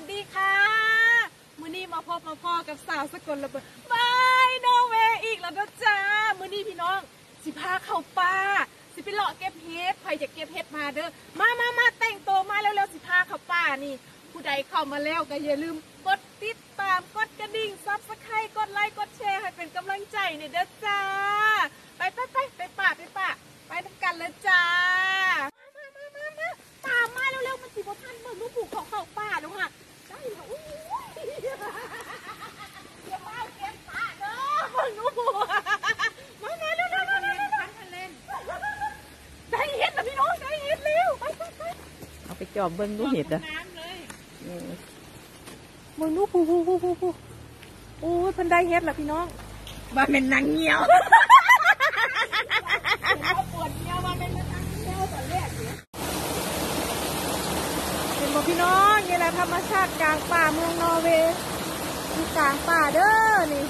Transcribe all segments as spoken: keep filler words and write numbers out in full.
สดีค่ะมื้อนี้มาพบมาพอกับสาวสกลระเบิดบายโนเวอีกแล้วนะจ้ามื้อนี้พี่น้องสิพาเข้าป่าสิไปเลาะเก็บเห็ดใครจะเก็บเห็ดมาเด้อมามามาแต่งตัวมาเร็วๆสิพาเข้าป่านี่ผู้ใดเข้ามาแล้วก็อย่าลืมกดติดตามกดกระดิ่งซับสไครต์กดไลค์กดแชร์ให้เป็นกำลังใจเนี่ยเด้อจ้าไปไปไปไปป่าไปป่าไปทำกันเลยจ้ามามามามาตามมาเร็วๆมันสิบ่ทันเบิ่งลูกผูกของเข้าป่าเนาะค่ะได้แล้วอุ้ยอย่ามาเก็บป่าเด้อเบิ่งลูกผูกมามาเร็วๆๆๆได้เห็ดแล้วพี่น้องได้เห็ดเร็วไปไปไปเอาไปจอบเบิ่งดูเห็ดอ่ะมึงดูผู้ผู้ผู้ผู้ผู้โอ้ยเพิ่นได้เฮ็ดล่ะพี่น้องว่าเป็นนางเงี้ยวปวดเงี้ยวว่าเป็นนางเงี้ยวตอนแรกเนี่ยเป็นบ่พี่น้องนี่แหละธรรมชาติกลางป่าเมืองนอร์เวย์ที่กลางป่าเด้อนี่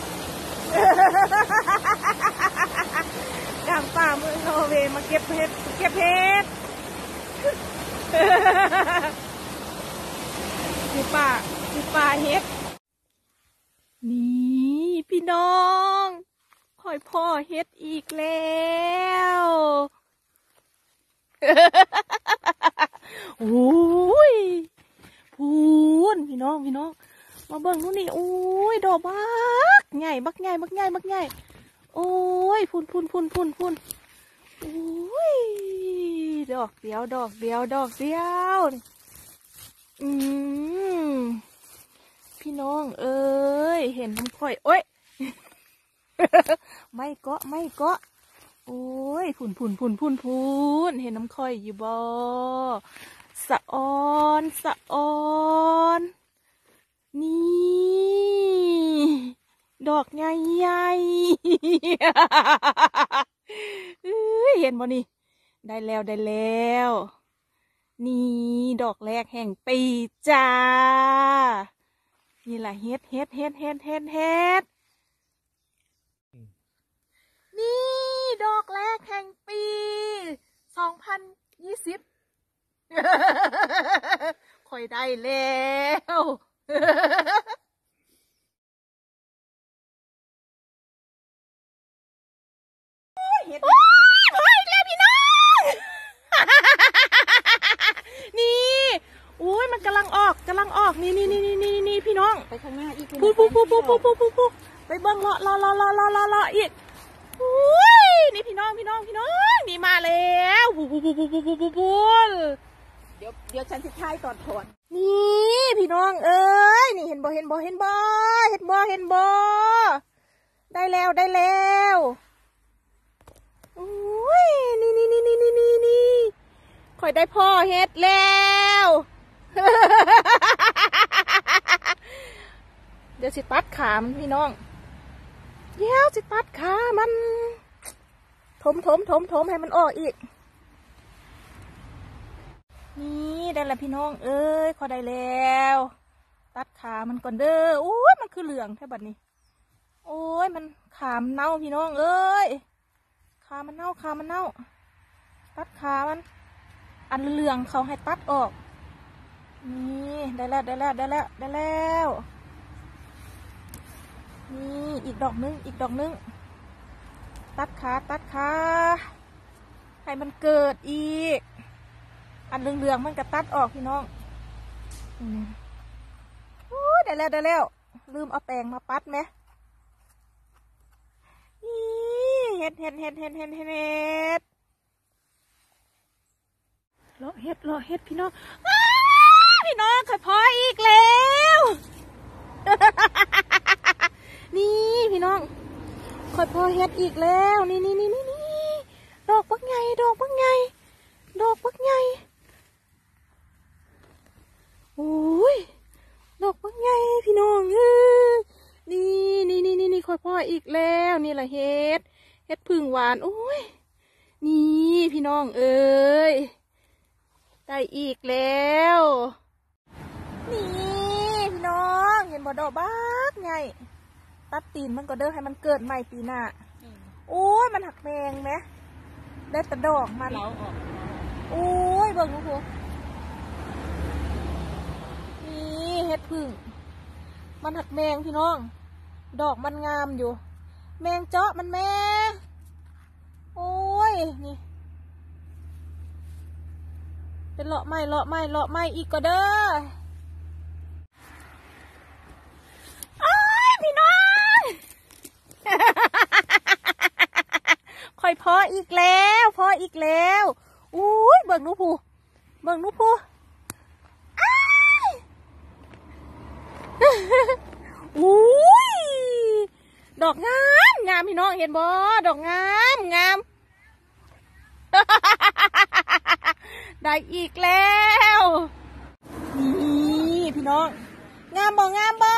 กลางป่าเมืองนอร์เวย์มาเก็บเห็ดเก็บเห็ดอยู่ป่าอยู่ป่าเห็ดนี่พี่น้องคอยพ่อเห็ดอีกแล้วโอ้ยพูนพี่น้องพี่น้องมาเบิ่งนู่นนี่โอ้ยดอกบักใหญ่บักใหญ่บักใหญ่บักใหญ่โอ้ยพูนพูนพูนพูนพูนโอ้ยดอกเดียวดอกเดียวดอกเดียวอืมพี่น้องเอ้ยเห็นน้ำค่อยโอ้ย ไม่เกาะไม่เกาะโอ้ยพุ่นพุ่นพุ่นพุ่นพุ่นเห็นน้ำค่อยอยู่บ่สะออนสะออนนี่ดอกใหญ่ใหญ่เอ้ยเห็นบ่นี่ได้แล้วได้แล้วนี่ดอกแรกแห่งปีจ้านี่แหละเฮ็ดเฮ็ดเฮ็ดเฮ็ดเฮ็ดเฮ็ดนี่ดอกแรกแห่งปีสองพันยี่สิบค่อยได้แล้วเฮ็ดโอ้ยพออีกแล้วพี่น้องนี่อุ้ยมันกำลังออกกำลังออกนี่นี่นี่นี่นี่นี่พี่น้องไปข้างหน้าอีกพูพูพูพูพูพูพูพูไปเบิ้งเลาะเลาะเลาะเลาะเลาะเลาะเลาะอีกอุ้ยนี่พี่น้องพี่น้องพี่น้องนี่มาแล้วพูพูพูพูพูพูพูพูเดี๋ยวเดี๋ยวฉันจะทายตอนถอนนี่พี่น้องเอ้ยนี่เห็นบ่เห็นบ่เห็นบ่เห็นบ่เห็นบ่ได้แล้วได้แล้วอุ้ยนี่นี่นี่นี่นี่นี่นี่ค่อยได้พ่อเฮ็ดแล้วเดี๋ยวสิตัดขามันพี่น้องเดี๋ยวสิตัดขามันถมถมถมถมให้มันออกอีกนี่ได้แล้วพี่น้องเอ้ยขอได้แล้วตัดขามันก่อนเด้อโอ้ยมันคือเหลืองแค่บัดนี้โอ้ยมันขามเน่าพี่น้องเอ้ยขามันเน่าขามันเน่าตัดขามันอันเหลืองเขาให้ตัดออกนี่ได้แล้วได้แล้วได้แล้วได้แล้วนี่อีกดอกนึงอีกดอกนึงตัดขาตัดขาให้มันเกิดอีกอันเหลืองๆมันก็ตัดออกพี่น้องโอ้ได้แล้วได้แล้วลืมเอาแปรงมาปัดไหมนี่เห็ดเห็ดเห็ดเห็ดเห็ดเห็ดเลาะเห็ดเลาะเห็ดพี่น้องพี่น้องขอพออีกแล้วนี่พี่น้องขอพอเห็ดอีกแล้วนี่นี่นี่นี่นี่ดอกบักใหญ่ดอกบักใหญ่ดอกบักใหญ่โอ้ยดอกบักใหญ่พี่น้องเอ้ยนี่นี่นี่นี่นี่ขอพออีกแล้วนี่แหละเห็ดเห็ดพึ่งหวานโอ้ยนี่พี่น้องเอ้ยได้อีกแล้วนี่พี่น้องเห็นบ่ดอกบักไงตัดตีนมันก็เด้อให้มันเกิดใหม่ปีหน้าโอ้ยมันหักแมงไหมได้แต่ดอกมันโอ้ยเบิ่งดูนี่ฮ็ดพึ่งมันหักแมงพี่น้องดอกมันงามอยู่แมงเจาะมันแม่โอ้ยนี่เป็นเลาะไม้เลาะไม้เลาะไม้อีกก็เด้ออ้ายพี่น้องค่อยพออีกแล้วพออีกแล้วอุ้ยเบิ่งนูผูเบิ่งนูผูอ้ายอุ้ยดอกงามงามพี่น้องเห็นบ่ดอกงามงามได้อีกแล้วนี่พี่น้องงามบ่งามบ่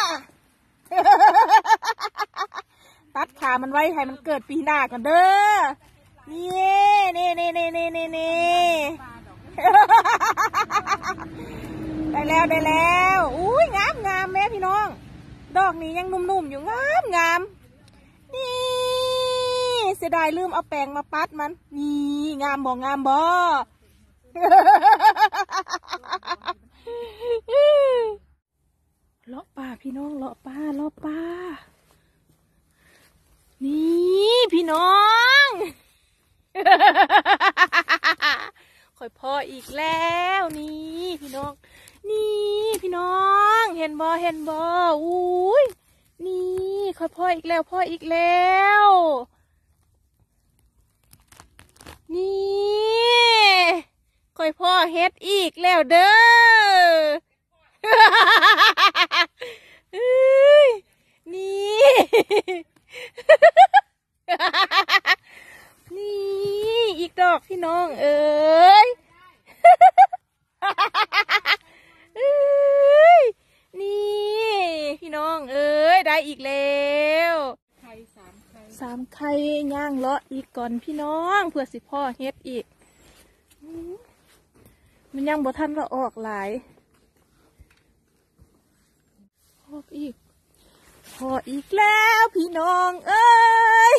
ตัดขามันไว้ให้มันเกิดปีหน้ากันเด้อนี่นี่นี่นี่นี่นี่นี่ได้แล้วได้แล้วอุ้ยงามงามแม่พี่น้องดอกนี้ยังนุ่มๆอยู่งามงามนี่เสียดายลืมเอาแป้งมาปัดมันนี่งามบ่งามบ่เลาะป่าพี่น้องเลาะป่าเลาะป่านี่พี่น้องค่อยพออีกแล้วนี่พี่น้องนี่พี่น้องเห็นบ่เห็นบ่อุ้ยนี่ค่อยพออีกแล้วพออีกแล้วนี่ค่อยพอเฮ็ดอีกแล้วเด้อนี่นี่อีกดอกพี่น้องเอ้ยเอ้ยนี่พี่น้องเอ้ยได้อีกแล้วไข่สามไข่สามไข่ย่างเลาะอีกก่อนพี่น้องเพื่อสิพ่อเฮ็ดอีกมันยังบ่ทันละออกหลายออกอีกพออีกแล้วพี่น้องเอ้ย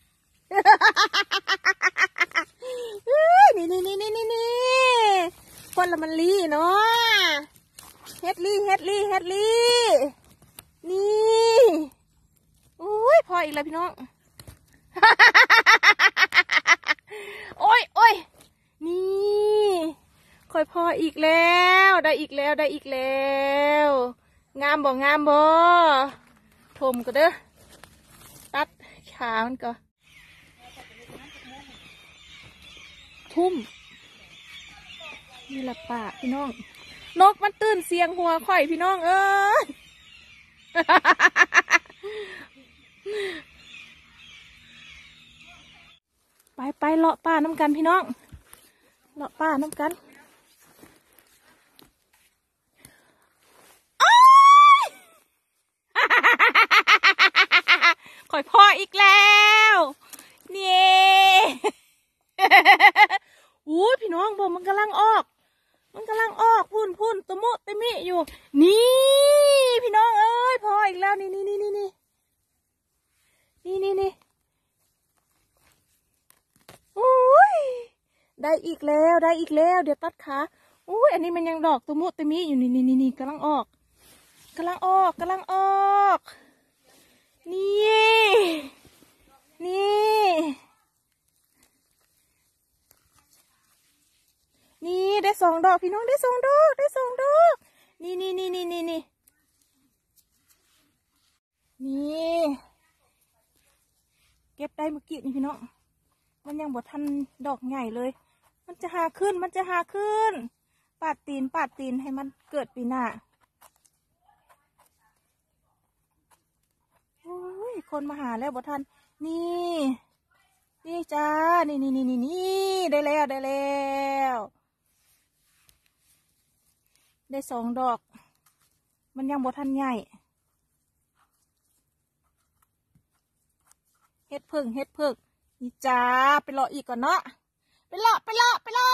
นี่นี่นี่นี่นี่นี่คนละมันลี่เนาะเฮ็ดลี่เฮ็ดลี่เฮ็ดลี่นี่อุ้ยพออีกแล้วพี่น้องโอ้ยโอ้ยนี่ค่อยพออีกแล้วได้อีกแล้วได้อีกแล้วงามบ่งามบ่ทมก็เด้อตัดขามันก็ทุ่มนี่แหละป่าพี่น้องนกมันตื่นเสียงหัวข่อยพี่น้องเอ้ยไปไปเลาะป่าน้ำกันพี่น้องเลาะป่าน้ำกันข่อยพ่ออีกแล้วนี่อู้พี่น้องบอกมันกำลังออกมันกำลังออกพุ่นพุ่นตะมุตะมิอยู่นี่พี่น้องเอ้ยพ่ออีกแล้วนี่นี่นี่นี่นี่นี่นี่นี่อุ้ยได้อีกแล้วได้อีกแล้วเดี๋ยวตัดขาอุ้ยอันนี้มันยังดอกตะมุตะมิอยู่นี่นี่นี่นี่กำลังออกกำลังออกกำลังออกนี่นี่นี่ได้สองดอกพี่น้องได้สองดอกได้สองดอกนี่นี่นี่นี่นี่นี่นี่เก็บได้เมื่อกี้นี่พี่น้องมันยังบ่ทันดอกใหญ่เลยมันจะหาขึ้นมันจะหาขึ้นปาดตีนปาดตีนให้มันเกิดปีหน้าคนมาหาแล้วบ่ทันนี่นี่จ้านี่นี่นี่นี่นี่ได้แล้วได้แล้วได้สองดอกมันยังบ่ทันใหญ่เฮ็ดพึ่งเฮ็ดพึ่งนี่จ้าไปรออีกก่อนเนาะไปรอไปรอไปรอ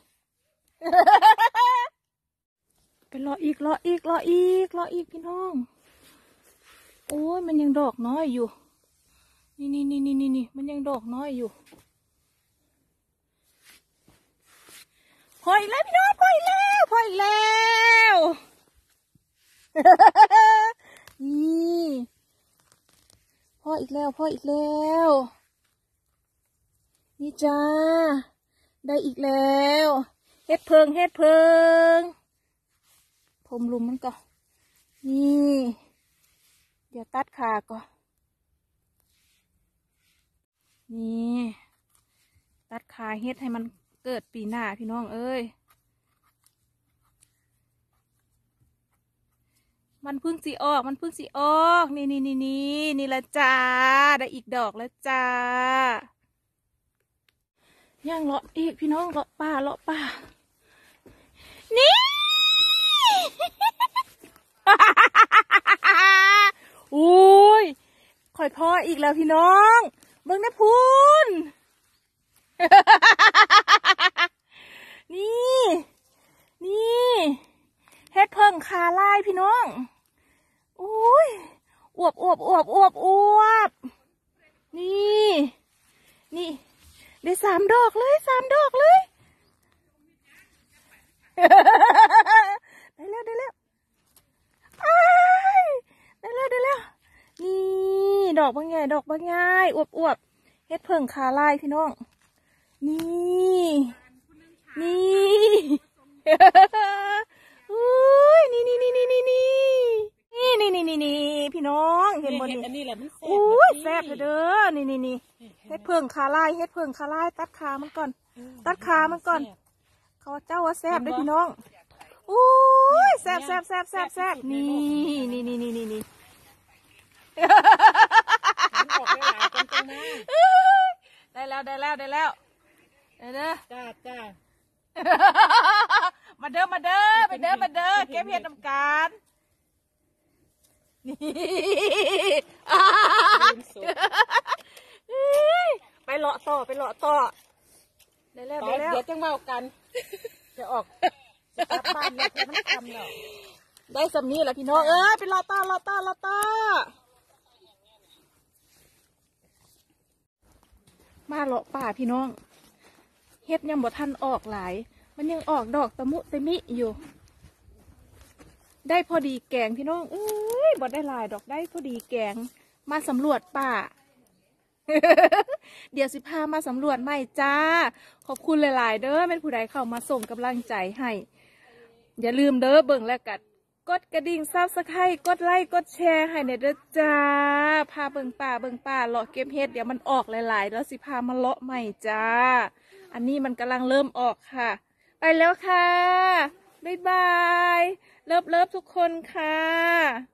ไปรออีกรออีกรออีกรออีกพี่น้องโอ้ยมันยังดอกน้อยอยู่นี่นี่นี่นี่นี่นี่มันยังดอกน้อยอยู่พออีกแล้วพี่น้องพออีกแล้วพออีกแล้วอีกแล้วพ่ออีกแล้วนี่จ้าได้อีกแล้วเฮ็ดเพิงเฮ็ดเพิงผมลุมมันก่อนนี่เดี๋ยวตัดขาก่อนนี่ตัดขาเฮ็ดให้มันเกิดปีหน้าพี่น้องเอ้ยมันพึ่งสีออกมันพึ่งสีออกนี่นี่นี่นี่นี่ละจ้าได้อีกดอกแล้วจ้าย่างเลาะอีกพี่น้องเลาะป่าเลาะป่านี่ อุ้ยข่อยพ่ออีกแล้วพี่น้องเบิ่งนะพูน นี่นี่เฮ็ดเพิ่งคาไล่พี่น้องอุ้ยอวบอวบอวบอวบอวบนี่นี่ได้สามดอกเลยสามดอกเลย ได้แล้วได้แล้วได้แล้วได้แล้วนี่ดอกบางใหญ่ดอกบางใหญ่อวบอวบเฮ็ดเพิ่งคาไล่พี่น้องนี่นี่อุ้ยนี่นี่นี่นี่นี่นี่นี่นี่นี่นี่พี่น้องเห็นบนนี้อันนี้แหละมันแซ่บอุ้ยแซ่บเด้อนี่นี่นี่เฮ็ดเพิ่งคาไล่เฮ็ดเพิ่งคาไล่ตัดขามันก่อนตัดขามันก่อนเขาเจ้าว่าแซ่บด้วยพี่น้องอุ้ยแซ่บแซ่บแซ่บแซ่บแซ่บนี่นี่นี่นี่นี่นี่ได้แล้วได้แล้วได้แล้วได้เด้อจ้าจ้ามาเด้อมาเด้อมาเด้อมาเด้อเก็บเห็ดน้ำกันนี่ไปเลาะต่อไปเลาะต่อได้แล้วได้แล้วเดี๋ยวจะเมากันจะออกจะกลับบ้านแล้วมันทำแล้วได้สำนี้แหละพี่น้องเอ้ยไปเลาะต่อเลาะต่อเลาะต่อมาเลาะป่าพี่น้องเฮ็ดยังบ่ทันออกหลายมันยังออกดอกตะมุตะมิอยู่ได้พอดีแกงพี่น้องเอ้ยบ่ได้หลายดอกได้พอดีแกงมาสำรวจป่า เดี๋ยวสิพามาสำรวจใหม่จ้าขอบคุณหลายๆเด้อเป็นผู้ใดเข้ามาส่งกำลังใจให้อย่าลืมเด้อเบิ่งแล้วกัดกดกระดิ่งซับสไครต์กดไลค์กดแชร์ให้เนี่ยเด้อจ้าพาเบิ่งป่าเบิ่งป่าเลาะเก็บเห็ดเดี๋ยวมันออกหลายๆแล้วสิพามาเลาะใหม่จ้าอันนี้มันกำลังเริ่มออกค่ะไปแล้วค่ะบ๊ายบายเลิฟเลิฟทุกคนค่ะ